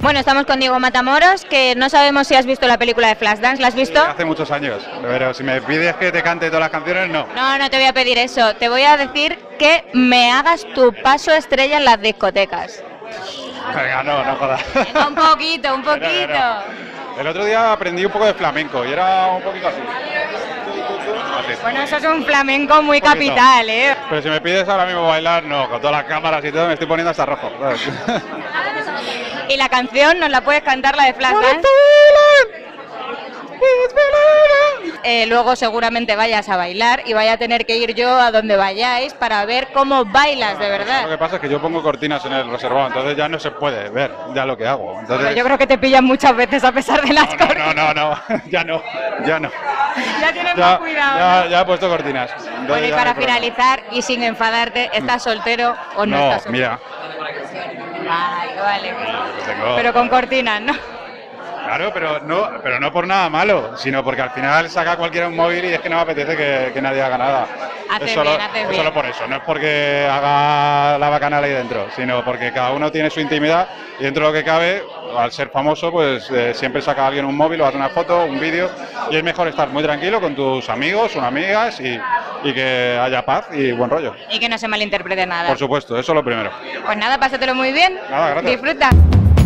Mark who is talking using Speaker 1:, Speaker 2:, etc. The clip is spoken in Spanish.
Speaker 1: Bueno, estamos con Diego Matamoros, que no sabemos si has visto la película de Flashdance, ¿la has visto?
Speaker 2: Hace muchos años, pero si me pides que te cante todas las canciones, no.
Speaker 1: No, no te voy a pedir eso, te voy a decir que me hagas tu paso estrella en las discotecas.
Speaker 2: Venga, no jodas.
Speaker 1: Un poquito, un poquito.
Speaker 2: El otro día aprendí un poco de flamenco y era un poquito así.
Speaker 1: Bueno, eso es un flamenco muy capital, ¿eh?
Speaker 2: Pero si me pides ahora mismo bailar, no, con todas las cámaras y todo me estoy poniendo hasta rojo, ¿sabes?
Speaker 1: ¿Y la canción nos la puedes cantar, la de Flashdance? Luego seguramente vayas a bailar y vaya a tener que ir yo a donde vayáis para ver cómo bailas de verdad.
Speaker 2: Lo que pasa es que yo pongo cortinas en el reservado, entonces ya no se puede ver ya lo que hago. Entonces...
Speaker 1: Pero yo creo que te pillan muchas veces a pesar de las cortinas.
Speaker 2: No, ya no.
Speaker 1: Ya tienes más cuidado.
Speaker 2: Ya he puesto cortinas.
Speaker 1: Bueno, y para finalizar, y sin enfadarte, ¿estás soltero o no estás soltero?
Speaker 2: Mira.
Speaker 1: Vale. Pero con cortinas, ¿no?
Speaker 2: Claro, pero no por nada malo, sino porque al final saca cualquiera un móvil y es que no me apetece que nadie haga nada.
Speaker 1: Haces bien.
Speaker 2: Solo por eso, no es porque haga la bacanal ahí dentro, sino porque cada uno tiene su intimidad y dentro de lo que cabe, al ser famoso, pues siempre saca alguien un móvil o hace una foto, un vídeo, y es mejor estar muy tranquilo con tus amigos o amigas y que haya paz y buen rollo.
Speaker 1: Y que no se malinterprete nada.
Speaker 2: Por supuesto, eso es lo primero.
Speaker 1: Pues nada, pásatelo muy bien.
Speaker 2: Nada, gracias.
Speaker 1: Disfruta.